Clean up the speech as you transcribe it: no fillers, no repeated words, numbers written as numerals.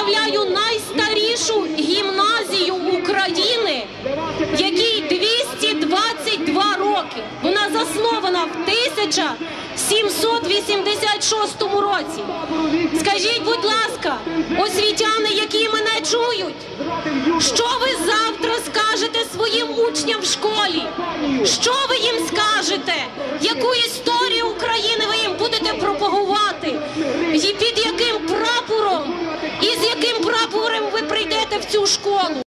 представляю найстарішу гімназію України, якій 222 роки. Вона заснована в 1786 році. Скажіть, будь ласка, освітяни, які мене чують, що ви завтра скажете своїм учням в школі? Що ви їм скажете? Яку історію України ви їм будете пропагувати? І під яким прапором? І з яким прапором ви прийдете в цю школу?